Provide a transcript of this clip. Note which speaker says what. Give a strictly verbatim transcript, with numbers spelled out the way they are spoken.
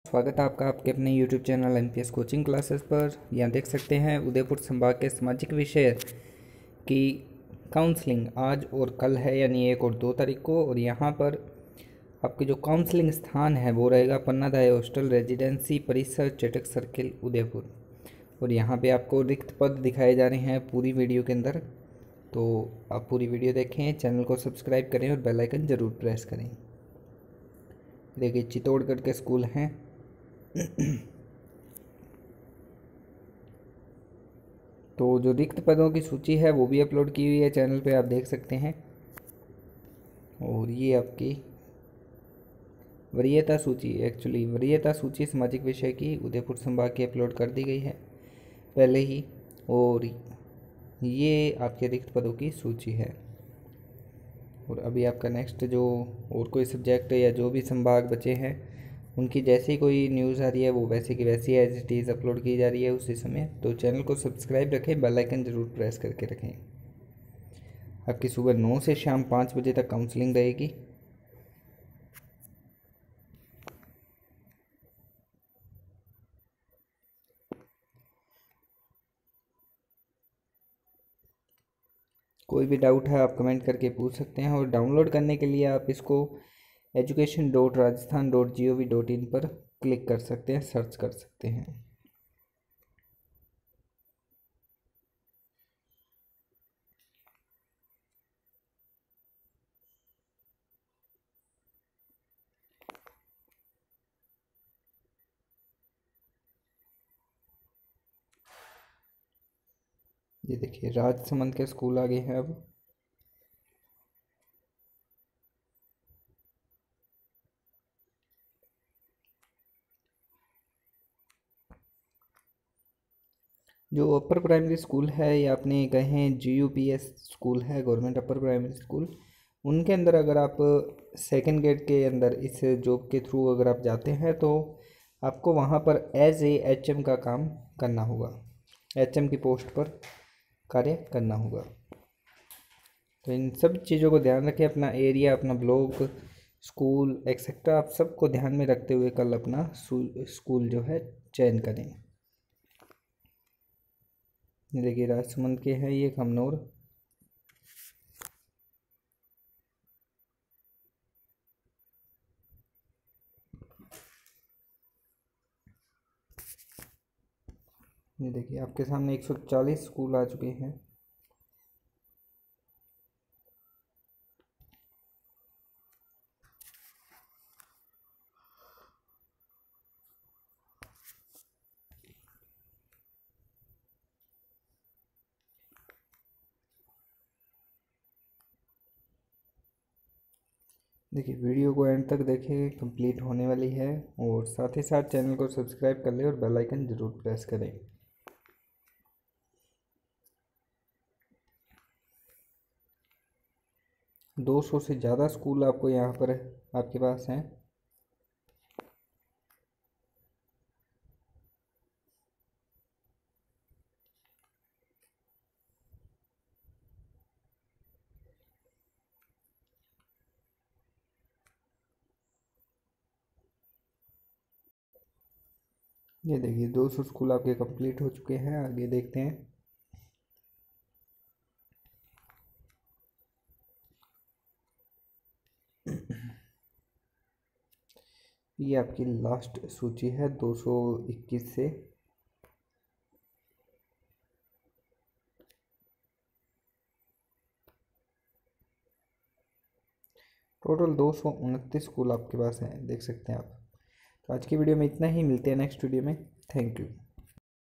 Speaker 1: स्वागत है आपका आपके अपने YouTube channel N P S coaching classes पर। यहाँ देख सकते हैं उदयपुर संभाग के सामाजिक विषय की काउंसलिंग आज और कल है, यानी एक और दो तारीख को। और यहाँ पर आपके जो काउंसलिंग स्थान है वो रहेगा पन्नाधाय हॉस्टल रेजिडेंसी परिसर चटक सर्किल उदयपुर। और यहाँ पे आपको रिक्त पद दिखाए जा रहे हैं पूरी वीडियो के अंदर, तो आप पूरी वीडियो देखें, चैनल को सब्सक्राइब करें और बेल आइकन ज़रूर प्रेस करें। देखिए चित्तौड़गढ़ के स्कूल हैं। तो जो रिक्त पदों की सूची है वो भी अपलोड की हुई है चैनल पे, आप देख सकते हैं। और ये आपकी वरीयता सूची, एक्चुअली वरीयता सूची सामाजिक विषय की उदयपुर संभाग की अपलोड कर दी गई है पहले ही। और ये आपके रिक्त पदों की सूची है। और अभी आपका नेक्स्ट जो और कोई सब्जेक्ट या जो भी संभाग बचे हैं उनकी जैसे ही कोई न्यूज़ आ रही है वो वैसे की वैसी एज इट इज़ अपलोड की जा रही है उसी समय। तो चैनल को सब्सक्राइब रखें, बेल आइकन ज़रूर प्रेस करके रखें। आपकी सुबह नौ से शाम पाँच बजे तक काउंसलिंग रहेगी। कोई भी डाउट है आप कमेंट करके पूछ सकते हैं। और डाउनलोड करने के लिए आप इसको education dot Rajasthan dot G O V dot in पर क्लिक कर सकते हैं, सर्च कर सकते हैं। ये देखिए राजसमंद के स्कूल आगे हैं अब। जो अपर प्राइमरी स्कूल है या अपने कहें G U P S school है, गवर्नमेंट अपर प्राइमरी स्कूल, उनके अंदर अगर आप सेकंड ग्रेड के अंदर इस जॉब के थ्रू अगर आप जाते हैं तो आपको वहाँ पर एज ए एच एम का काम करना होगा, एच एम की पोस्ट पर कार्य करना होगा। तो इन सब चीज़ों को ध्यान रखें, अपना एरिया, अपना ब्लॉक, स्कूल एक्सेट्रा आप सबको ध्यान में रखते हुए कल अपना स्कूल जो है चयन करें। देखिए राजसमंद के हैं ये खमनोर। ये देखिए आपके सामने एक सौ चालीस स्कूल आ चुके हैं। देखिए वीडियो को एंड तक देखें, कंप्लीट होने वाली है। और साथ ही साथ चैनल को सब्सक्राइब कर लें और बेल आइकन ज़रूर प्रेस करें। दो सौ से ज़्यादा स्कूल आपको यहाँ पर आपके पास हैं। ये देखिए दो सौ स्कूल आपके कंप्लीट हो चुके हैं। आगे देखते हैं। ये आपकी लास्ट सूची है दो सौ इक्कीस से। टोटल दो सौ उनतीस स्कूल आपके पास हैं, देख सकते हैं आप। तो आज की वीडियो में इतना ही, मिलते हैं नेक्स्ट वीडियो में। Thank you.